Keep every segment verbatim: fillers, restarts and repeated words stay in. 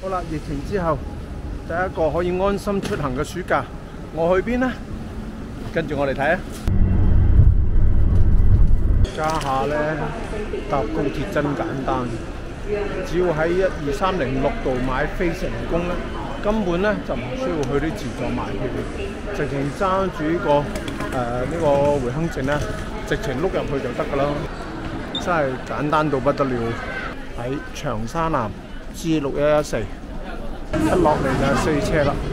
好啦，疫情之後第一個可以安心出行嘅暑假，我去邊呢？跟住我哋睇啊！家下咧搭高鐵真簡單，只要喺一二三零六度買飛成功咧，根本咧就唔需要去啲自助買票，直情揸住呢個誒呢、呃這個回鄉證咧，直情碌入去就得㗎啦，真係簡單到不得了。喺長沙南 G 六一一四，一落嚟就係四車啦。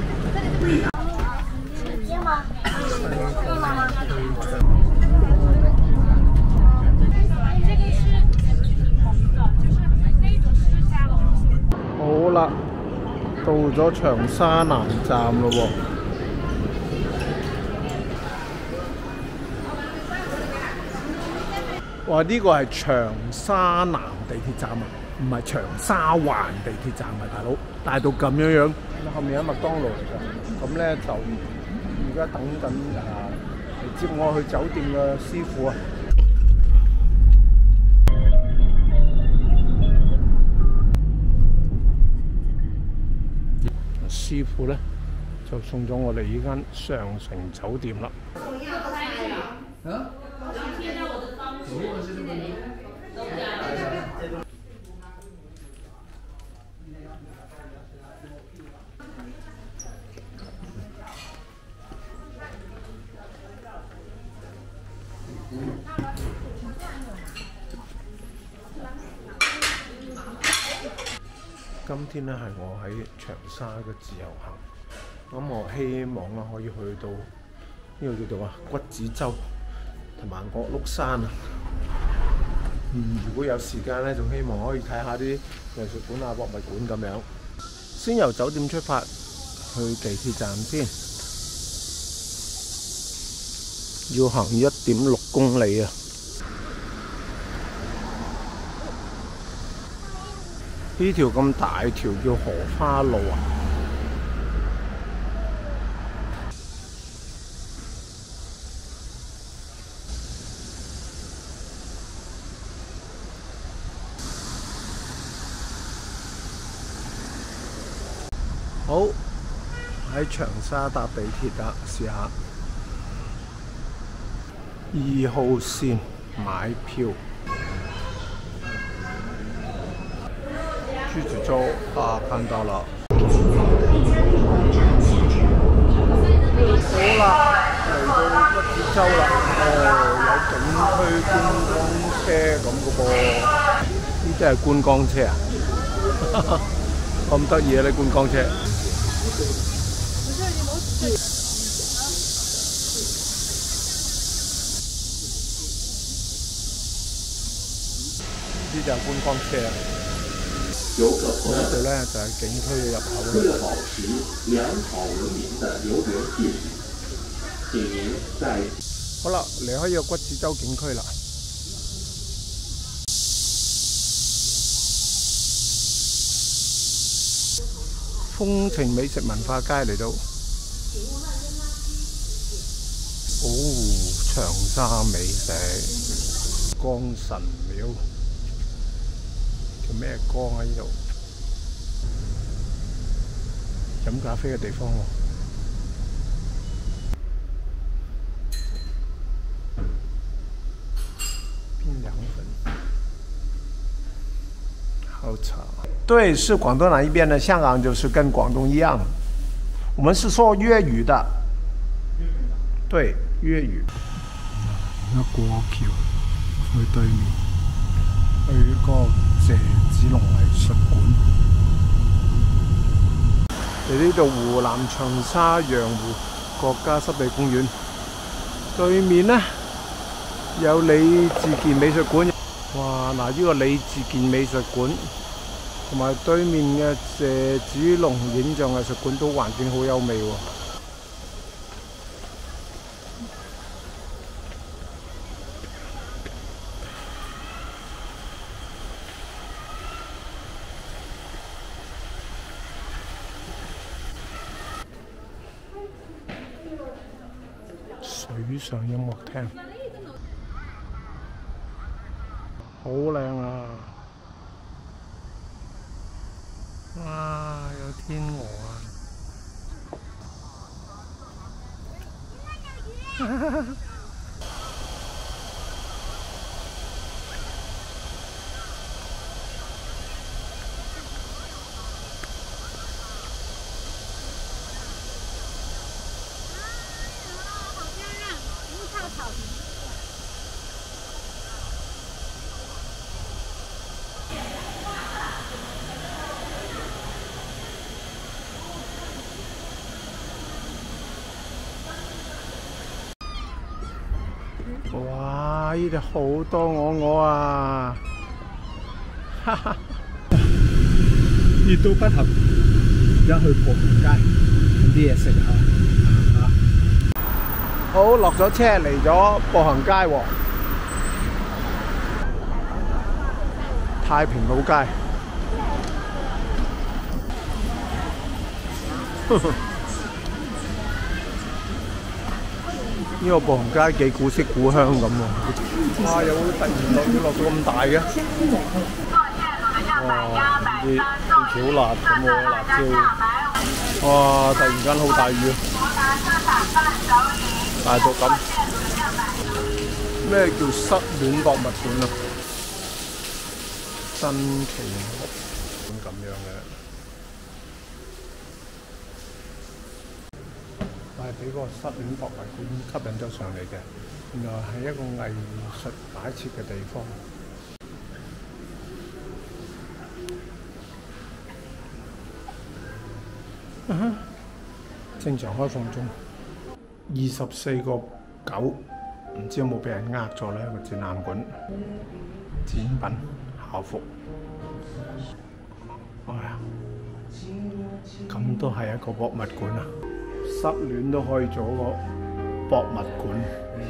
好啦，到咗長沙南站咯喎。哇！呢個係長沙南地鐵站啊，唔係長沙灣地鐵站啊，大佬大到咁樣樣。後面係麥當勞嚟㗎，咁咧就而家等緊誒嚟接我去酒店嘅師傅啊。師傅咧就送咗我哋呢間上城酒店啦。今天咧係我喺長沙嘅自由行，咁我希望啦可以去到呢個叫做啊骨子洲同埋岳麓山啊。嗯，如果有時間咧，仲希望可以睇下啲藝術館啊、博物館咁樣。先由酒店出發去地鐵站先，要行一點六公里啊！呢條咁大條叫荷花路啊！好，喺長沙搭地鐵啦，試下二號線買票。橘子洲啊，看到了。好啦，嚟到橘子洲啦。哦，有景區觀光車咁嘅噃，呢啲係觀光車啊！咁得意啊！啲觀光車。呢就係觀光車啊！呢度咧就係景區嘅入口啦。保持良好文明的遊園秩序。請您在好啦，離開呢個橘子洲景區啦。風情美食文化街嚟到。哦，長沙美食，江神廟。叫咩江啊？呢度飲咖啡嘅地方喎。檳涼粉，好茶。对，是广东那一边的。香港就是跟广东一样，我们是说粤语的。对，粤语。而家過橋去對面，去嗰個謝子龍藝術館。嚟呢度湖南長沙洋湖國家濕地公園對面呢，有李志健美術館。哇！嗱，呢個李志健美術館同埋對面嘅謝子龍影像藝術館都環境好優美喎。水上音樂廳，好靚啊！ 哇！有天鵝啊！哇！呢度好多鵝鵝啊！哈哈，熱到不行，而家去步行街揾啲嘢食下。好，落咗車嚟咗步行街喎，太平老街。呢個步行街幾古色古香咁喎！哇！有突然落雨落到咁大嘅，哇！啲好似好辣咁喎，辣椒！哇！突然間好大雨，大到咁。咩叫失戀博物館啊？新奇屋咁樣嘅。我係俾個失戀博物館吸引咗上嚟嘅，原來係一個藝術擺設嘅地方。啊哈！正常開放中，二十四個九，唔知有冇俾人呃咗呢？個展覽館，展品校服，哎呀，咁都係一個博物館啊！失戀都可以做個博物館。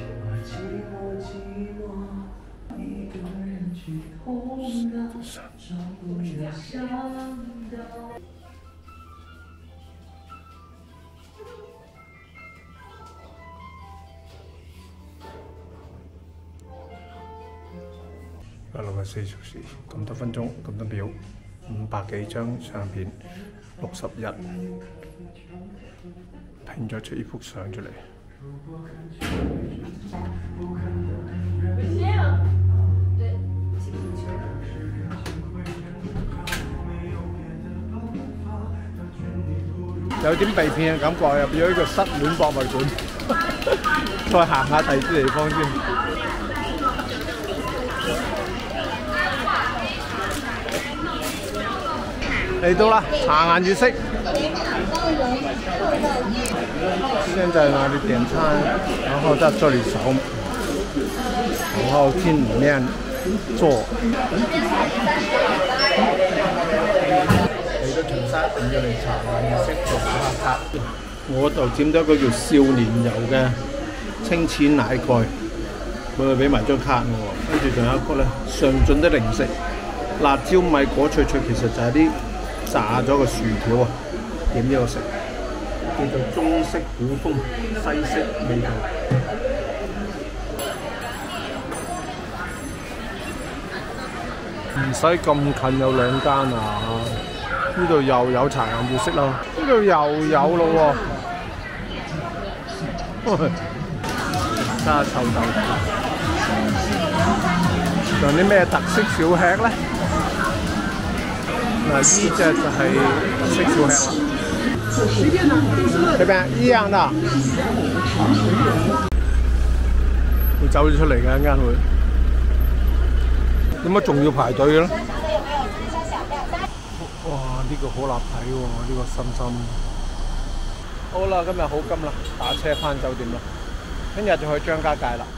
一六十四小時，咁多分鐘，咁多秒，五百幾張相片，六十日。拼咗出呢幅相出嚟。有點被騙嘅感覺，入咗呢個失戀博物館。再行下第二啲地方先。嚟到啦，茶顏悅色。現在呢裡點餐，然後在這裡掃，然後進裡面坐。嚟到長沙唔要嚟茶顏悅色做打下卡，我就佔咗一個叫少年遊嘅清淺奶蓋，佢俾埋張卡我，跟住仲有一個咧上進的零食，辣椒米果脆脆，其實就係啲炸咗個薯條啊，點呢個食？叫做中式古風西式味道。唔使咁近有兩間啊！呢度又有茶顏悅色啦，呢度又有咯喎。加臭豆腐，仲有啲咩特色小吃咧？嗱，呢隻就係特色小吃啦。這邊一樣的，會走咗出嚟嘅一陣會。點解仲要排隊嘅咧？哇！呢、這個好立體喎，呢、這個心心。好啦，今日好金啦，打車返酒店啦，聽日就去張家界啦。